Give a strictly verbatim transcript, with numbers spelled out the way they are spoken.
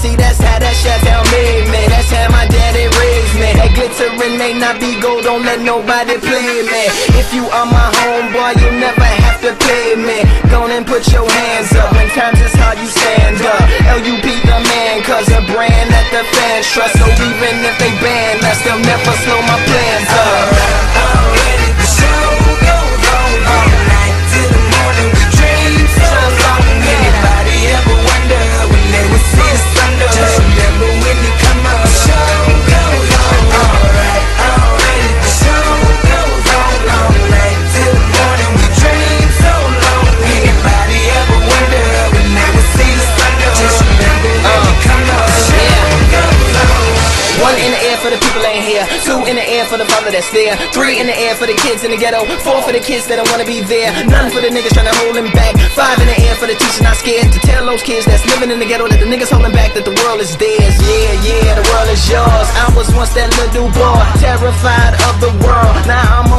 See, that's how that Chi-Town made me. That's how my daddy raised me. That glittering may not be gold, don't let nobody play me. If you are my homeboy, you'll never have to pay me. Go and put your hands up. When times is hard, you stand up. L U P the man, cause a brand that the fans trust. So even if they ban us, they'll never slow my plans up. Already the show goes on all night till the morning. We dream so long. Anybody ever wonder when they would see the thunder? Just remember when you come up. The show goes on. Alright, already the show goes on all night till the morning. We dream so long. Anybody ever wonder when they would see the thunder? Just remember when you come up. The show goes on. One in the air for the people ain't here. Two in the air for the father that's there. Three in the air for the kids in the ghetto. Four for the kids that don't wanna be there. None for the niggas trying to hold him back. Five in the air for the teachers not scared to tell those kids that's living in the ghetto that the niggas holding back, that the world is theirs. Yeah, yeah, the world is yours. I was once that little boy, terrified of the world. Now I'm